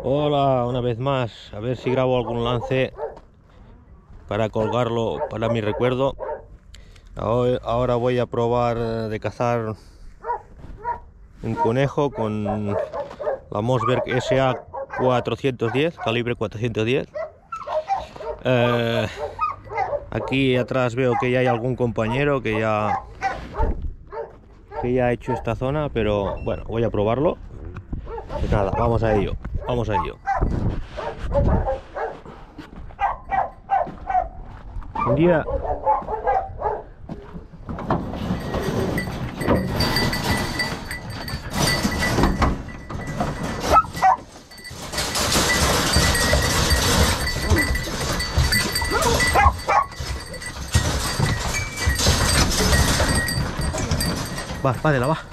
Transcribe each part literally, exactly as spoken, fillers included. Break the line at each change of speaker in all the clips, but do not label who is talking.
Hola, una vez más, a ver si grabo algún lance para colgarlo para mi recuerdo. Ahora voy a probar de cazar un conejo con la Mossberg S A cuatrocientos diez, calibre cuatrocientos diez. Eh, aquí atrás veo que ya hay algún compañero que ya, que ya ha hecho esta zona, pero bueno, voy a probarlo. Pues nada, vamos a ello, vamos a ello. Un día va, pádela, va.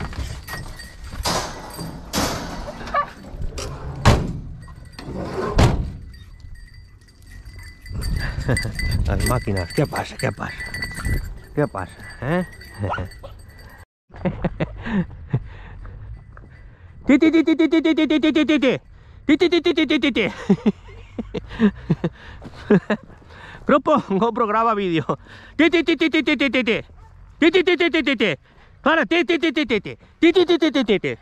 Las máquinas, ¿qué pasa? ¿Qué pasa? ¿Qué pasa? ¿Eh? Ti ti ti ti ti ti ti ti ti ti ti ti ti ti ti ti ti ti ti. Propongo programa vídeo. Ti ti ti ti ti ti ti ti ti. Ti ti ti ti ti ti ti. Para ti ti ti ti ti ti. Ti ti ti ti ti ti ti.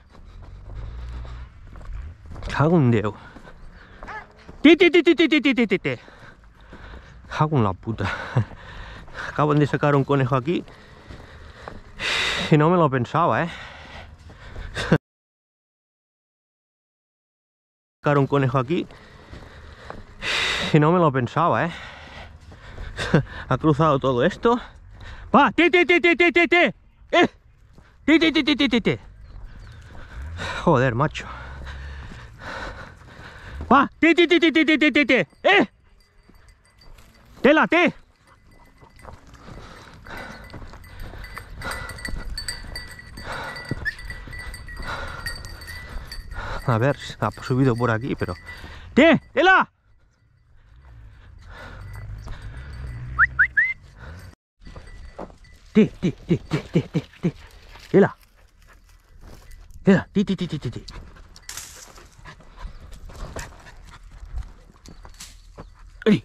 Cago en Déu. Ti ti ti ti ti ti ti ti ti. Cago en la puta. Acaban de sacar un conejo aquí y no me lo pensaba, eh. Sacar un conejo aquí y no me lo pensaba, eh. Ha cruzado todo esto. Va, ti ti ti ti ti ti ti. Eh. Ti ti ti ti ti ti ti. Joder, macho. Va, ti ti ti ti ti ti ti ti. Eh. Tela, te. A ver, ha subido por aquí, pero... ¡Te! ¡Tela! ¡Te, te, te, te, te, te, te! ¡Tela! ¡Tela! ¡Ti, ti, ti, ti, ti, ti! ¡Ey!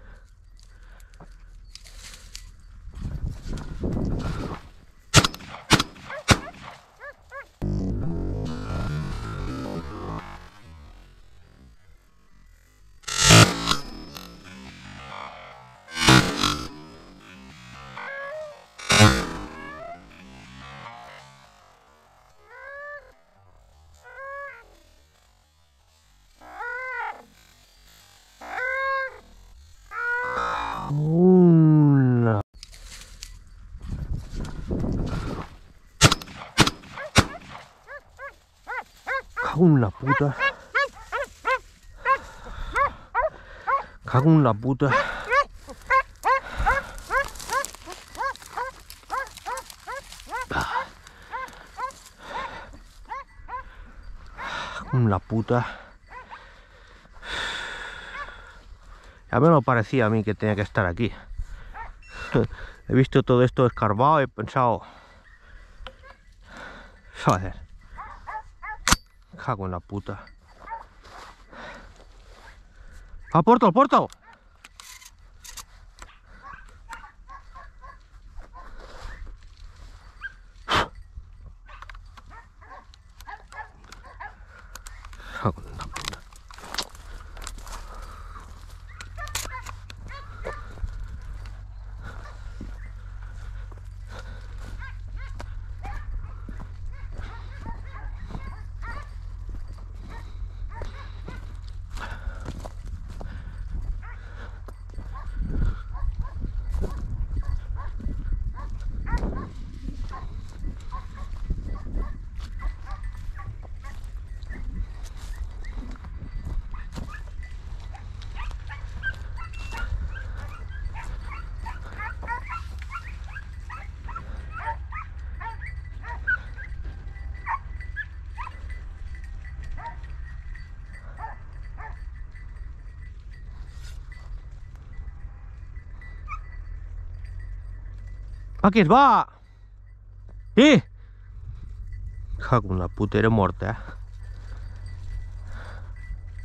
Una. Cago en la puta. Cago en la puta. Cago en la puta. Ya me lo parecía a mí que tenía que estar aquí. He visto todo esto escarbado y he pensado... Joder. Cago en la puta. ¡Ah, portal, portal! Cago en la puta. Va que es va! Eh! Cago en la puta, era morta, eh?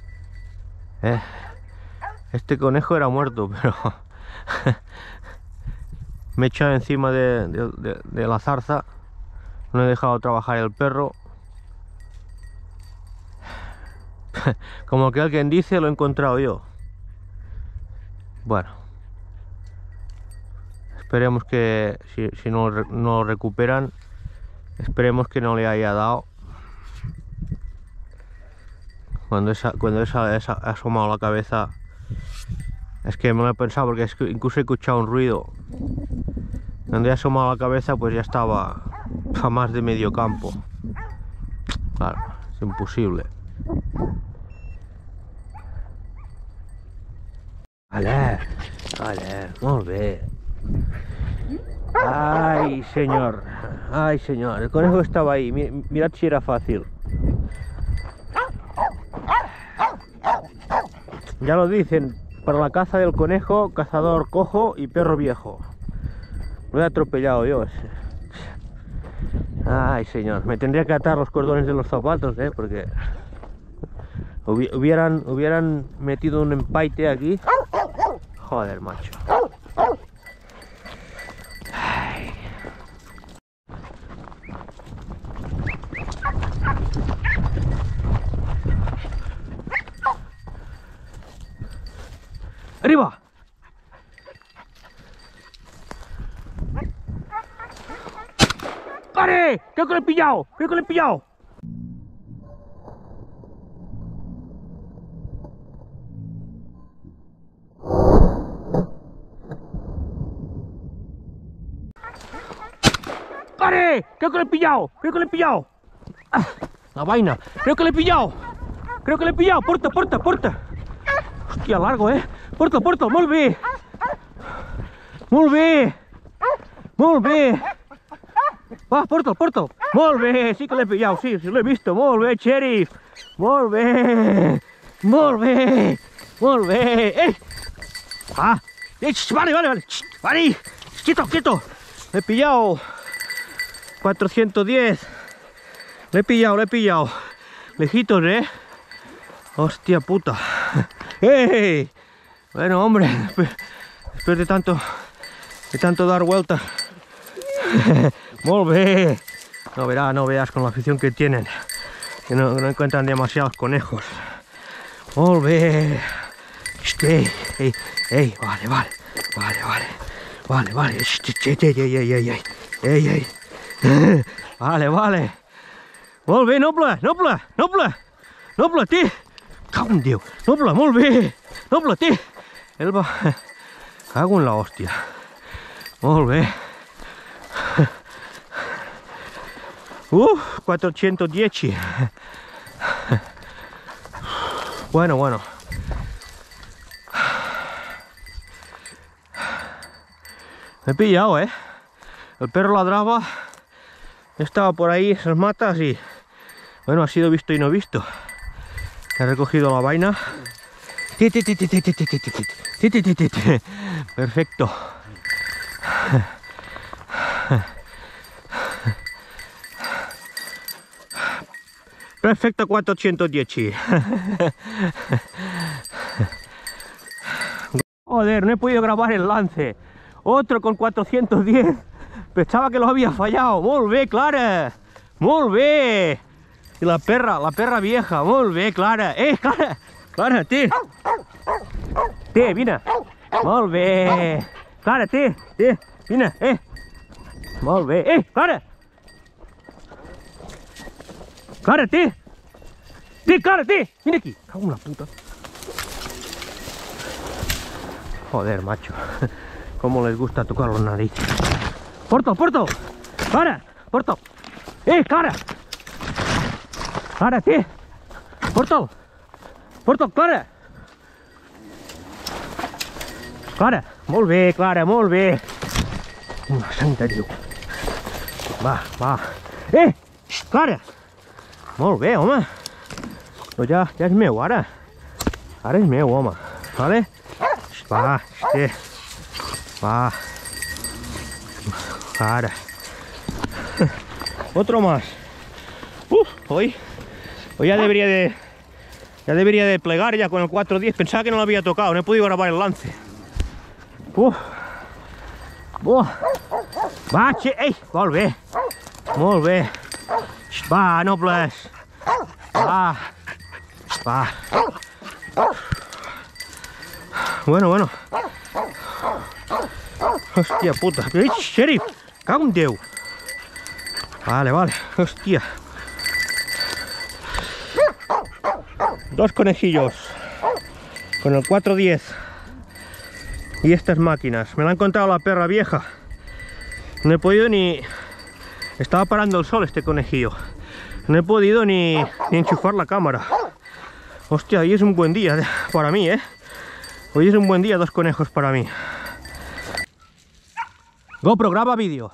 Eh, este conejo era muerto, pero me he echado encima de, de, de, de la zarza. No he dejado trabajar el perro. Como que alguien dice, lo he encontrado yo. Bueno, esperemos que si, si no, no lo recuperan, esperemos que no le haya dado. Cuando esa, cuando esa, esa ha asomado la cabeza, es que me lo he pensado porque es que incluso he escuchado un ruido. Cuando he asomado la cabeza, pues ya estaba a más de medio campo. Claro, es imposible. Vale, vale, muy bien. Ay, señor, ay, señor, el conejo estaba ahí. Mirad si era fácil. Ya lo dicen, para la caza del conejo, cazador cojo y perro viejo. Lo he atropellado yo. Ay, señor, me tendría que atar los cordones de los zapatos, ¿eh? Porque hubieran, hubieran metido un empaite aquí. Joder, macho. Ay. ¡Arriba! ¡Pare! ¡Creo que lo he pillado! ¡Creo que lo he pillado! ¡Pare! ¡Creo que lo he pillado! ¡Creo que lo he pillado! ¡Ah! La vaina. ¡Creo que lo he pillado! ¡Creo que lo he pillado! ¡Porta, porta, porta! Hostia, largo, eh! ¡Porta, porta! ¡Molt bé! ¡Molt bé! ¡Molt bé! Va, porta, porta! ¡Molt bé! Sí que l'he pillado, sí, sí lo he visto. ¡Molt bé, sheriff! ¡Molt bé! ¡Molt bé! ¡Molt bé! ¡Eh! ¡Ah! ¡Eh! ¡Vale, vale, vale! ¡Vale! ¡Quieto, quieto! Le he pillado cuatrocientos diez. Le he pillado, le he pillado. Lejitos, ¿eh? Hostia puta. ¡Ey! Bueno, hombre, después de tanto de tanto dar vueltas. Molt bé. No verás, no veas con la afición que tienen. Que no, no encuentran demasiados conejos. Molt bé. Ey, ey, ey, vale, vale. Vale, vale. Vale, vale. Ey, ey, ey, ey, ey. Ey, ey. Vale, vale. Molt bé, noble, noble, noble. Noble, tí. Cago en Déu. Noble, molt bé. Noble, tí. Él va... Cago en la hostia. Molt bé. Uf, cuatrocientos diez. Bueno, bueno. Me he pillado, eh. El perro ladraba. Estaba por ahí esas matas y... Bueno, ha sido visto y no visto. He recogido la vaina. Perfecto. Perfecto, cuatrocientos diez. Joder, no he podido grabar el lance. Otro con cuatrocientos diez. Pensaba que lo había fallado. Molt bé, Clara. Molt bé. Y la perra, la perra vieja. Molt bé, Clara. Eh, Clara. Clara, té. Té, vine. Molt bé. Clara, té, té. Vine, eh. Molt bé. Eh, Clara. Clara, té. Té, Clara, té. Vine aquí. Cago en la puta. Joder, macho. Cómo les gusta tocar los narices. Porto, porto. Clara, porto. Eh, Clara. Clara, té. Porto. Porto, Clara. Clara. Molt bé, Clara, molt bé. Una santa Déu. Va, va. Eh, Clara. Molt bé, home. Però ja, ja és meu, ara. Ara és meu, home. Vale? Va, este. Va. Ahora. Otro más. Uf, hoy, hoy ya debería de Ya debería de plegar ya con el cuatro diez. Pensaba que no lo había tocado, no he podido grabar el lance. Uf. Uf. Va, che, ei, molt bé. Molt bé. Va, nobles. Va. Va. Bueno, bueno. Hòstia puta. Ei, xèrif, cago en Déu. Vale, vale. Hòstia. Dos conejillos con el cuatro diez y estas máquinas. Me la han contado la perra vieja. No he podido ni... Estaba parando el sol este conejillo. No he podido ni, ni enchufar la cámara. Hostia, hoy es un buen día para mí, ¿eh? Hoy es un buen día, dos conejos para mí. GoPro, graba vídeo.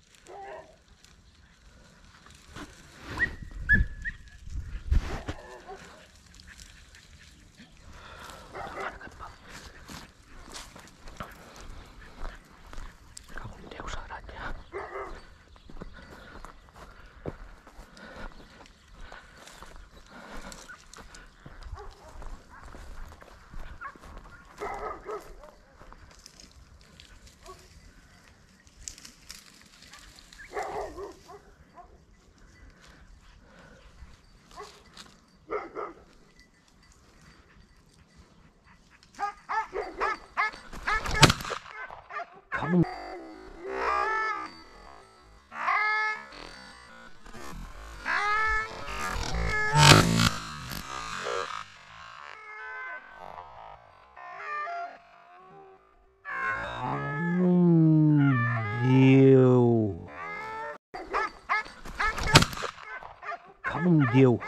Déu.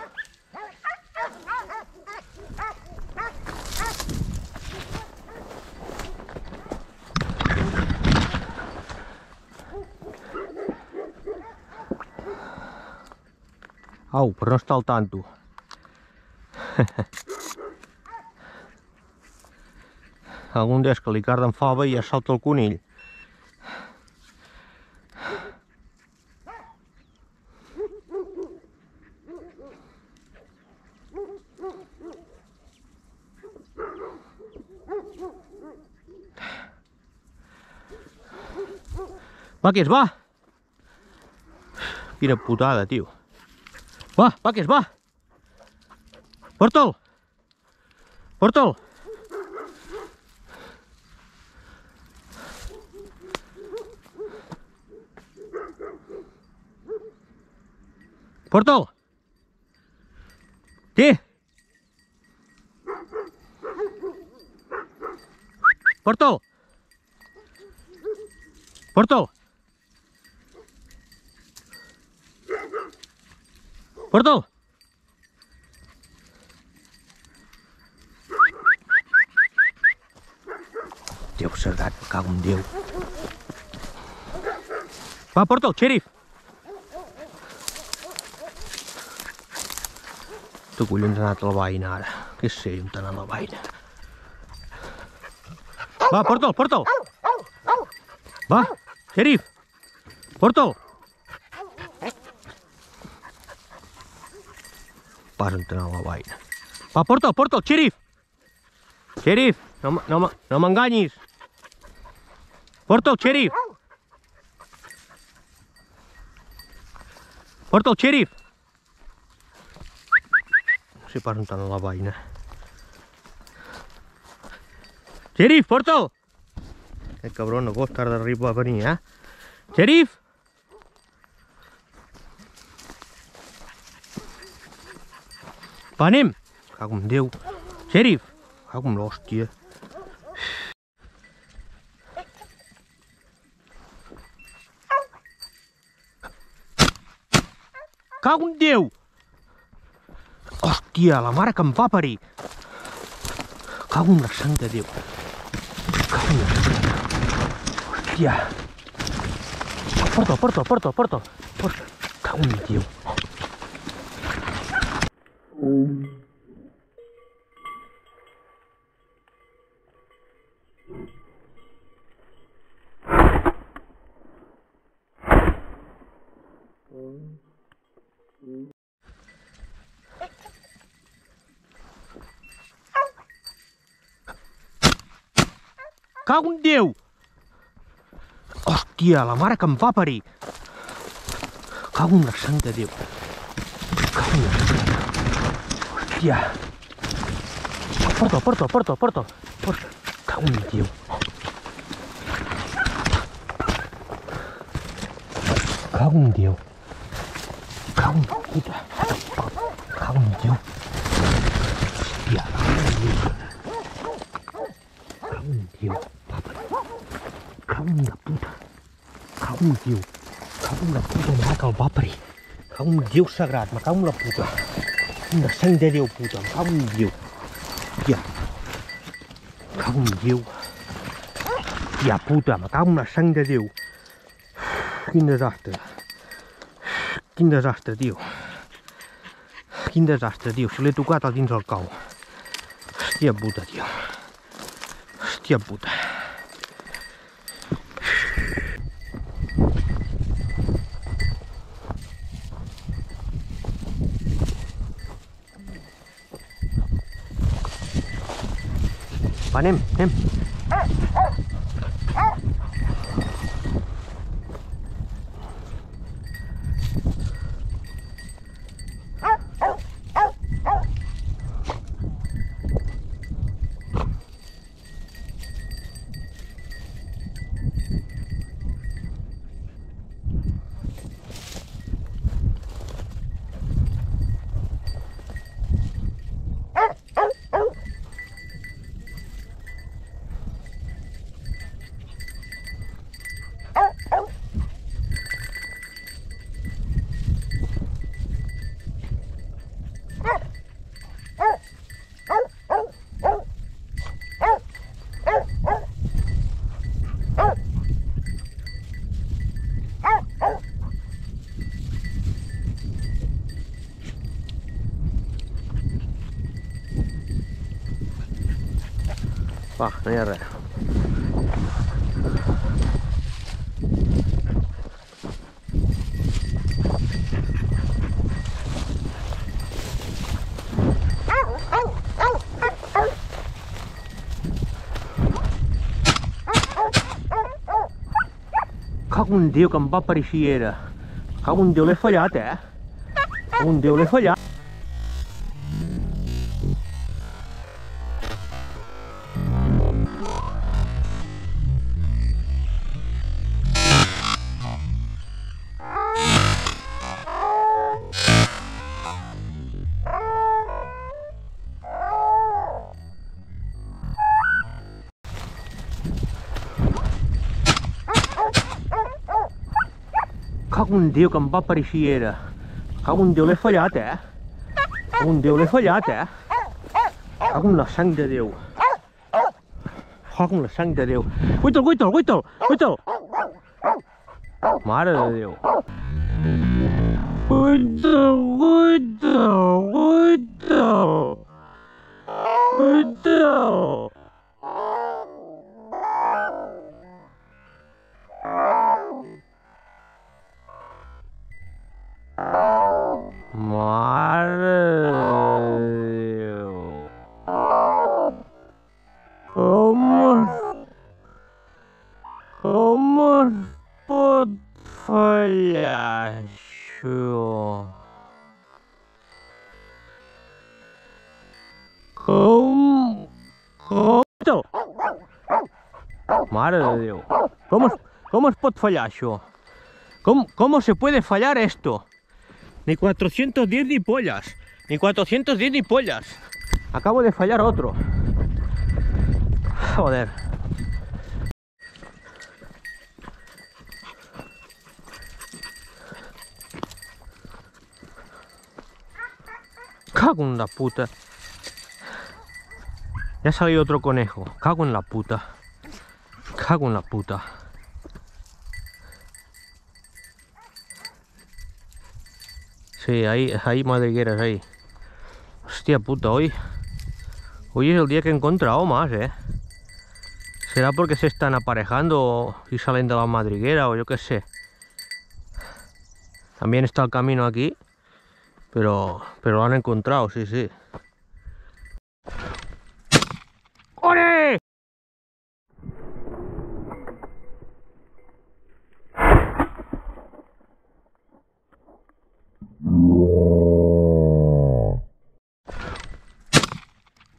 Au, però no està al tanto. Algun dia que li carden fava i ja salta el conill. Vaques, va! Quina putada, tio. Va, Vaques, va! Porta'l! Porta'l! Porta'l! Sí! Porta'l! Porta'l! Porta'l! Déu sagat, me cago en Déu. Va, porta'l, xèrif! Tu collons ha anat a la vaina ara. Què sé, on t'ha anat la vaina? Va, porta'l, porta'l! Va, xèrif! Porta'l! Pas on t'ha anat la vaina. Va, porta'l, porta'l, xèrif! Xèrif, no m'enganyis! Porta'l, xèrif! Porta'l, xèrif! No sé pas on t'ha anat la vaina. Xèrif, porta'l! Aquest cabron no costa d'arribar a venir, eh? Xèrif! Va, anem! Cago en Déu. Xèrif! Cago en l'hòstia. Cago en Déu! Hòstia, la mare que em va parir! Cago en la sang de Déu! Cago en la sang de Déu! Hòstia! Porta'l, porta'l, porta'l, porta'l! Porta'l! Cago en Déu! cago en Déu! Hòstia, la mare que em va parir! Cago en la sang de Déu! Cago en la sang de Déu! Hòstia! Porta, porta, porta, porta! Porta! Cago en Déu! Cago en Déu! Cago en puta! Cago en Déu! Hòstia! Cago en Déu! Cago en la puta! Cago en Déu! Cago en la puta mare que el va parir! Cago en Déu sagrat! Me cago en la puta! En la sang de Déu, puta! Me cago en Déu! Hòstia! Cago en Déu! Hòstia puta! Me cago en la sang de Déu! Quin desastre! Quin desastre, tio! Quin desastre, tio! Si l'he tocat a dins el cau! Hòstia puta, tio! Hòstia puta! Va, anem, anem! Va, no hi ha res. Cago en Déu, que em va parir si era. Cago en Déu, l'he fallat, eh? Cago en Déu, l'he fallat. Cago en Déu, que em va parir si era. Cago en Déu, l'he fallat, eh? Cago en Déu, l'he fallat, eh? Cago en la sang de Déu. Cago en la sang de Déu. Guaita'l, guaita'l, guaita'l, guaita'l. Mare de Déu. Guaita'l, guaita'l, guaita'l. Guaita'l. Mare de Déu. Com es... Com es pot fallar això? Com... Com... Mare de Déu. Com es, com es pot fallar això? Com, com se puede fallar esto? Ni cuatrocientos diez ni pollas. Ni cuatrocientos diez ni pollas. Acabo de fallar otro. Joder. Cago en la puta. Ya ha salido otro conejo. Cago en la puta. Cago en la puta. Sí, ahí, hay madrigueras ahí. Hostia puta, hoy... Hoy es el día que he encontrado más, eh. ¿Será porque se están aparejando y salen de la madriguera o yo qué sé? También está el camino aquí. Pero... Pero lo han encontrado, sí, sí. ¡Ole!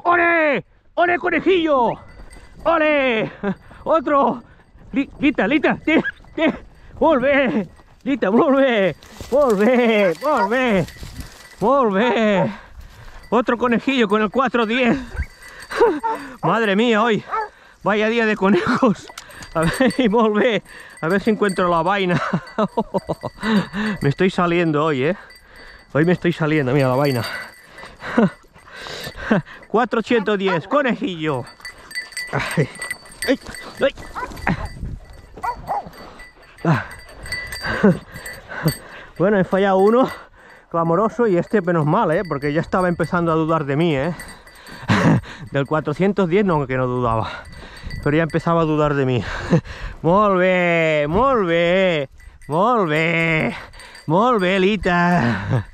¡Ole! ¡Ole, conejillo! ¡Ole! ¡Otro! Lita, Lita, tira, tira. ¡Volve! Lita, volve! ¡Volve! ¡Volve! ¡Volve! Otro conejillo con el cuatro diez. Madre mía, hoy vaya día de conejos. A ver, volve. A ver si encuentro la vaina. Me estoy saliendo hoy, ¿eh? Hoy me estoy saliendo, mira la vaina. cuatrocientos diez, conejillo. Ay, ay, ay. Bueno, he fallado uno clamoroso y este menos mal, ¿eh? Porque ya estaba empezando a dudar de mí, ¿eh? Del cuatrocientos diez no, que no dudaba, pero ya empezaba a dudar de mí. Molve, molve, molve, molve, Lita.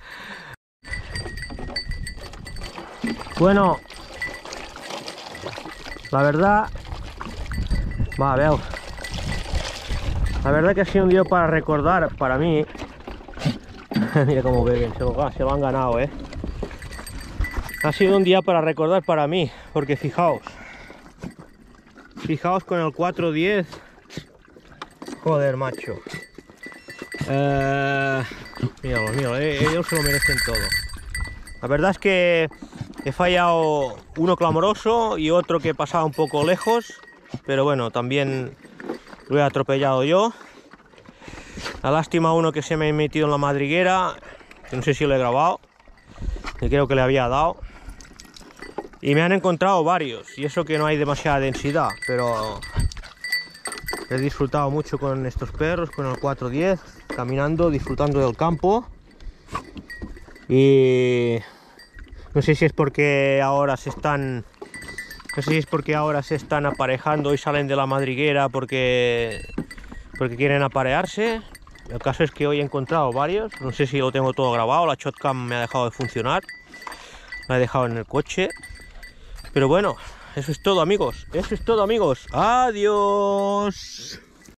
Bueno, la verdad, va, veo. La verdad que ha sido un día para recordar para mí. Mira cómo beben, se lo, se lo han ganado, ¿eh? Ha sido un día para recordar para mí, porque fijaos, fijaos con el cuatro diez, joder, macho. Eh, míralos, míralos, ellos se lo merecen todo. La verdad es que he fallado uno clamoroso y otro que pasaba un poco lejos, pero bueno, también lo he atropellado yo. La lástima uno que se me ha metido en la madriguera, que no sé si lo he grabado, y creo que le había dado. Y me han encontrado varios, y eso que no hay demasiada densidad, pero he disfrutado mucho con estos perros, con el cuatro diez, caminando, disfrutando del campo. Y no sé si es porque ahora se están, no sé si es porque ahora se están aparejando y salen de la madriguera porque, porque quieren aparearse. El caso es que hoy he encontrado varios, no sé si lo tengo todo grabado, la shotcam me ha dejado de funcionar, la he dejado en el coche. Pero bueno, eso es todo, amigos, eso es todo, amigos. Adiós.